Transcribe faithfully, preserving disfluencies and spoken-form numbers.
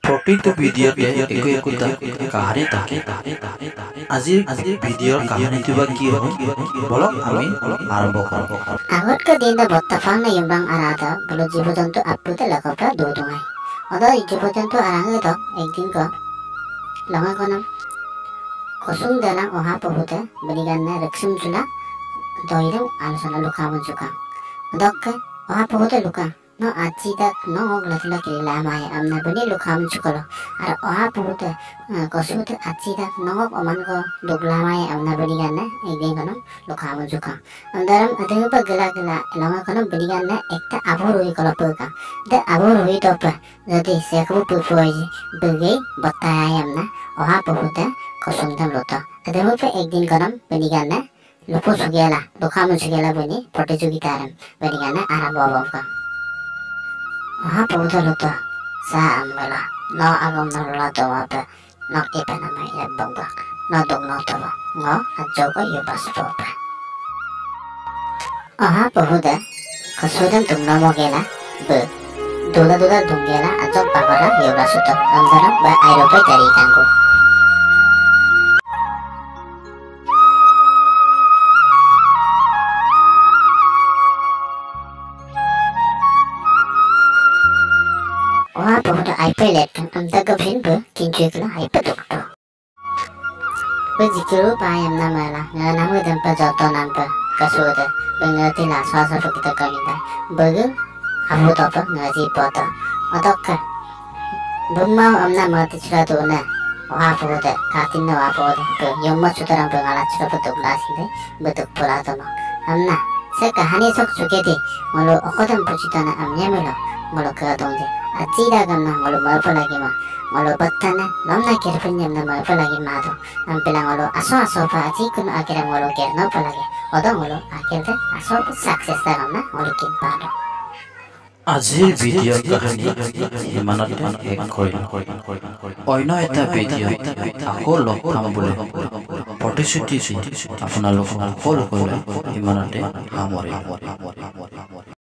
প্ৰতিটো ভিডিঅ'তে একো একোটা কাহিনী থাকে আজিৰ আজিৰ ভিডিঅ'ৰ কাহিনীটো বা কি হয় বলক আমি আৰম্ভ কৰোঁ আগতকে দিনটা বর্তমান ইউবাং আরাধা বলো জীবজন্তু আপুতে লেখকরা দুদুঙাই অদ জীবজন্তু আরাঙ্গে দক একদিন ক লঙা কোনম কসুং দেনা ওহা পহুতে বনিগান্নে রেকসুম জুলা দইরং আলোচনা লুকামন জুকা দক্কে ওহা পহুতে লুকা no aji dak no og lati laki lamai amna bani lukham chukalo ar oha pute kosute aji dak no og oman ko dog lamai amna bani ganna ekdin kono lukham chukam andaram adeng pa gela gela longa kono bani ganna ekta abor hui kala peka de abor hui topa jodi sekbu pupuai bege bataya amna oha pute kosung dam lota adeng pa ekdin kono bani ganna lupo sugela lukham sugela bani protijogitaram bani ganna arabo boka Oha pauda luta sa ambala no agam no lato apa no ipa nama ya bangba no dong no tawa ngo ajogo yubas popa Oha pauda kasudan tung no mogela be dula dula dunggela ajok pakora yubas uto andara ba aerope dari tangku Oha pauda aipe letkan amda gabhin be kinjekla aipe dokto be jikiru payam namala nga namu dampa joto nampa kasuda be ngati la swasa pukita kaminda bege amu topa ngaji pota odokka bumma amna mati chira dona oha pauda katin no oha pauda be yomma chutarang be ngala chira putuk lasinde betuk pura tono amna se kahani sok chukedi molo okodam puchitana amnya melo molo ka dongde aji dagan na molo mapo lagi ma molo battane lomna kerpin na mapo lagi ma do ampelang molo aso aso pa aji kun akira molo kerno pa lagi odo molo akirte aso pa success dagan na molo kin pa do আজিৰ ভিডিঅ'ৰ কাহিনী ইমানতে শেষ কৰিলোঁ অন্য এটা video' আকৌ লগ পাম বুলি প্ৰতিশ্ৰুতি আপোনালোক সকলোলৈ ইমানতে সামৰিলোঁ